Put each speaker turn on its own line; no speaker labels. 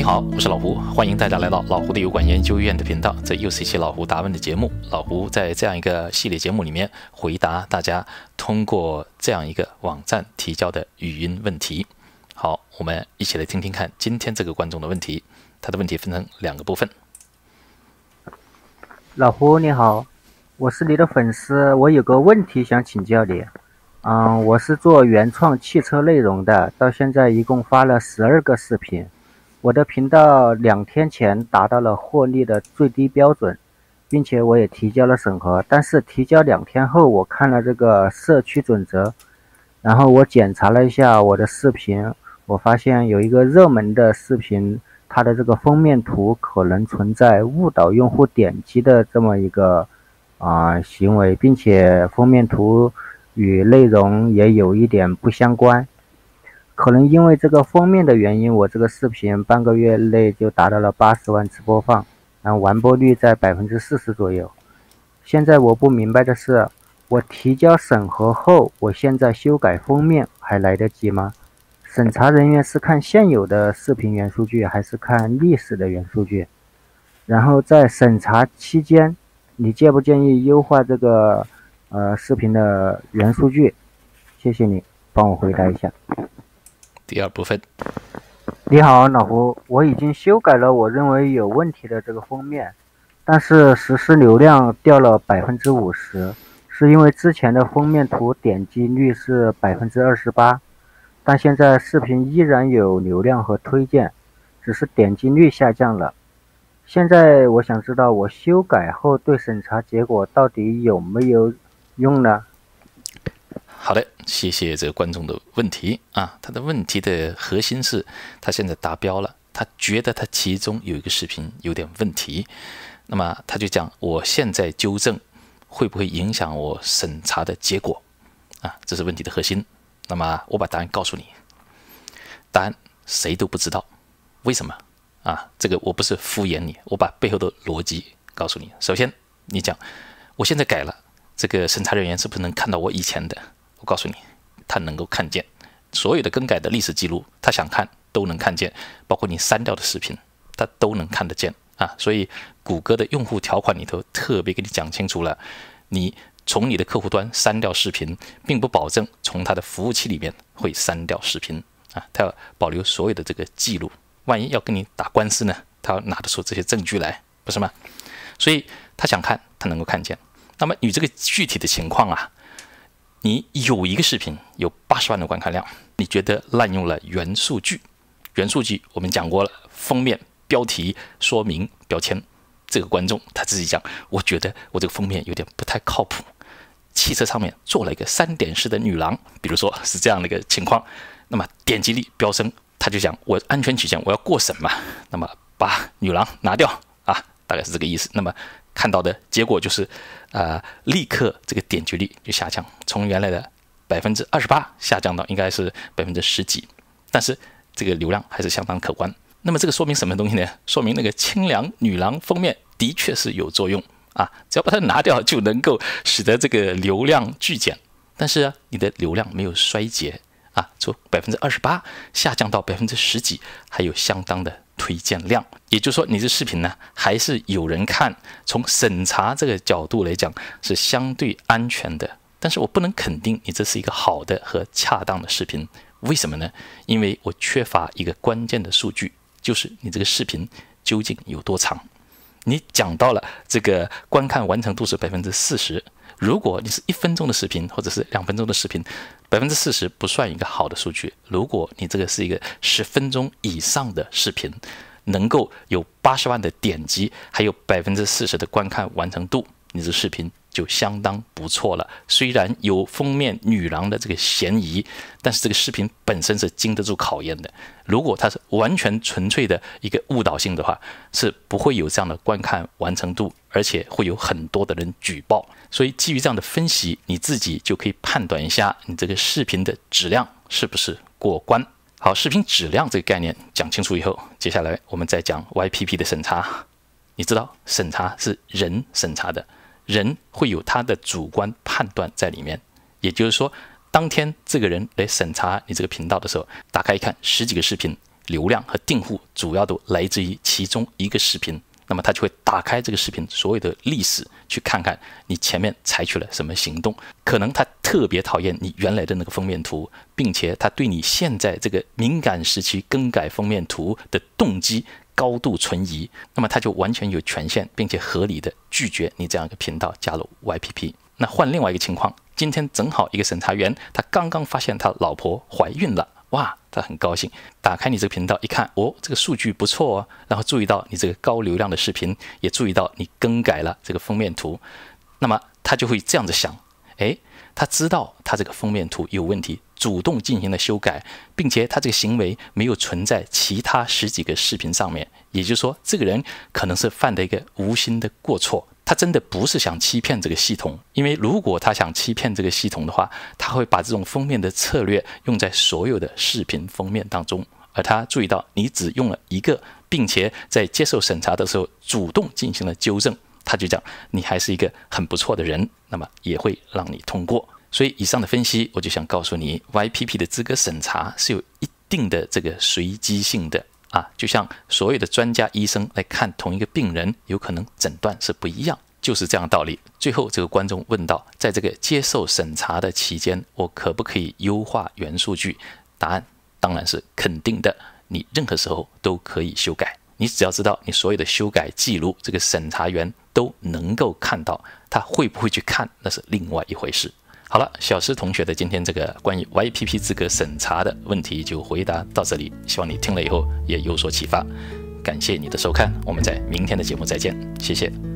好，我是老胡，欢迎大家来到老胡的油管研究院的频道。这又是一期老胡答问的节目。老胡在这样一个系列节目里面回答大家通过这样一个网站提交的语音问题。好，我们一起来听听看今天这个观众的问题。他的问题分成2个部分。
老胡你好，我是你的粉丝，我有个问题想请教你。我是做原创汽车内容的，到现在一共发了12个视频。我的频道2天前达到了获利的最低标准，并且我也提交了审核。但是提交2天后，我看了这个社区准则，然后我检查了一下我的视频，我发现有一个热门的视频，它的这个封面图可能存在误导用户点击的这么一个行为，并且封面图与内容也有一点不相关。可能因为这个封面的原因，我这个视频半个月内就达到了80万次播放，然后完播率在40%左右。现在我不明白的是，我提交审核后，我现在修改封面还来得及吗？审查人员是看现有的视频原数据还是看历史的原数据？然后在审查期间，你建不建议优化这个视频的原数据？谢谢你帮我回答一下。
第2部分。
你好，老胡，我已经修改了我认为有问题的这个封面，但是实时流量掉了50%，是因为之前的封面图点击率是28%，但现在视频依然有流量和推荐，只是点击率下降了。现在我想知道我修改后对审查结果到底有没有用呢？
好的，谢谢这个观众的问题啊。他的问题的核心是，他现在达标了，他觉得他其中有一个视频有点问题，那么他就讲，我现在纠正会不会影响我审查的结果啊？这是问题的核心。那么我把答案告诉你，答案谁都不知道，为什么啊？这个我不是敷衍你，我把背后的逻辑告诉你。首先，你讲我现在改了，这个审查人员是不是能看到我以前的？我告诉你，他能够看见所有的更改的历史记录，他想看都能看见，包括你删掉的视频，他都能看得见啊。所以谷歌的用户条款里头特别给你讲清楚了，你从你的客户端删掉视频，并不保证从他的服务器里面会删掉视频啊，他要保留所有的这个记录，万一要跟你打官司呢，他要拿得出这些证据来，不是吗？所以他想看，他能够看见。那么你这个具体的情况啊，你有一个视频有80万的观看量，你觉得滥用了原数据？原数据我们讲过了，封面、标题、说明、标签。这个观众他自己讲，我觉得我这个封面有点不太靠谱。汽车上面做了一个3点式的女郎，比如说是这样的一个情况，那么点击率飙升，他就讲我安全起见我要过审嘛，那么把女郎拿掉啊，大概是这个意思。那么看到的结果就是立刻这个点击率就下降，从原来的28%下降到应该是10几，但是这个流量还是相当可观。那么这个说明什么东西呢？说明那个清凉女郎封面的确是有作用啊，只要把它拿掉就能够使得这个流量巨减，但是你的流量没有衰竭啊，从28%下降到10几，还有相当的推荐量。也就是说你这视频呢还是有人看，从审查这个角度来讲是相对安全的，但是我不能肯定你这是一个好的和恰当的视频。为什么呢？因为我缺乏一个关键的数据，就是你这个视频究竟有多长。你讲到了这个观看完成度是40%，如果你是1分钟的视频或者是2分钟的视频，40%不算一个好的数据。如果你这个是一个10分钟以上的视频，能够有80万的点击，还有40%的观看完成度，你这视频就相当不错了。虽然有封面女郎的这个嫌疑，但是这个视频本身是经得住考验的。如果它是完全纯粹的一个误导性的话，是不会有这样的观看完成度，而且会有很多的人举报。所以基于这样的分析，你自己就可以判断一下你这个视频的质量是不是过关。好，视频质量这个概念讲清楚以后，接下来我们再讲 YPP 的审查。你知道审查是人审查的，人会有他的主观判断在里面，也就是说当天这个人来审查你这个频道的时候，打开一看10几个视频， 流量和订户主要都来自于其中一个视频，那么他就会打开这个视频所有的历史，去看看你前面采取了什么行动。可能他特别讨厌你原来的那个封面图，并且他对你现在这个敏感时期更改封面图的动机高度存疑，那么他就完全有权限并且合理的拒绝你这样一个频道加入 YPP。那换另外一个情况，今天正好一个审查员他刚刚发现他老婆怀孕了，哇，他很高兴，打开你这个频道一看，哦，这个数据不错哦，然后注意到你这个高流量的视频，也注意到你更改了这个封面图，那么他就会这样子想，诶，他知道他这个封面图有问题，主动进行了修改，并且他这个行为没有存在其他10几个视频上面，也就是说，这个人可能是犯了一个无心的过错。他真的不是想欺骗这个系统，因为如果他想欺骗这个系统的话，他会把这种封面的策略用在所有的视频封面当中。而他注意到你只用了一个，并且在接受审查的时候主动进行了纠正，他就讲你还是一个很不错的人，那么也会让你通过。所以以上的分析，我就想告诉你 ，YPP 的资格审查是有一定的这个随机性的。就像所有的专家医生来看同一个病人，有可能诊断是不一样，就是这样的道理。最后这个观众问到，在这个接受审查的期间，我可不可以优化原数据？答案当然是肯定的，你任何时候都可以修改。你只要知道你所有的修改记录，这个审查员都能够看到，他会不会去看，那是另外一回事。好了，小施同学的今天这个关于 YPP 资格审查的问题就回答到这里，希望你听了以后也有所启发。感谢你的收看，我们在明天的节目再见，谢谢。